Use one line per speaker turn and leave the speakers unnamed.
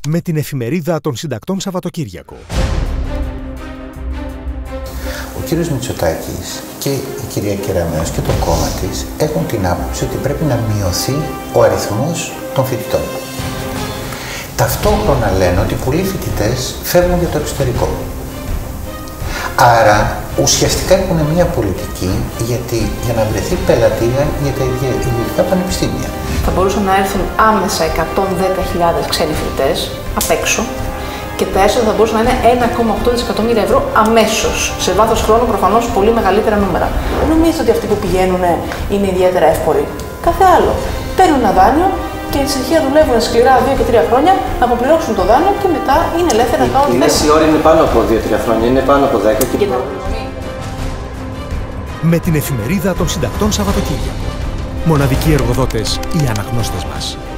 με την Εφημερίδα των Συντακτών Σαββατοκύριακο.
Ο κύριος Μητσοτάκης και η κυρία Κεραμέως και το κόμμα της έχουν την άποψη ότι πρέπει να μειωθεί ο αριθμός των φοιτητών. Ταυτόχρονα λένε ότι πολλοί φοιτητές φεύγουν για το εξωτερικό. Άρα ουσιαστικά έχουν μια πολιτική για να βρεθεί πελατεία για τα ιδιωτικά πανεπιστήμια.
Θα μπορούσαν να έρθουν άμεσα 110.000 ξένοι φοιτητές απ' έξω και τα έσοδα θα μπορούσαν να είναι 1,8 δισεκατομμύρια ευρώ αμέσως. Σε βάθος χρόνου προφανώς πολύ μεγαλύτερα νούμερα. Δεν νομίζετε ότι αυτοί που πηγαίνουν είναι ιδιαίτερα εύποροι. Κάθε άλλο. Παίρνουν ένα δάνειο και στη συνεχεία δουλεύουν σκληρά 2 και 3 χρόνια να αποπληρώσουν το δάνειο και μετά είναι ελεύθερα να κάνουν.
Η μέση ώρα είναι πάνω από 2-3 χρόνια, είναι πάνω από 10 και
με την Εφημερίδα των Συντακτών Σαββατοκύριακο. Μοναδικοί εργοδότες, οι αναγνώστες μας.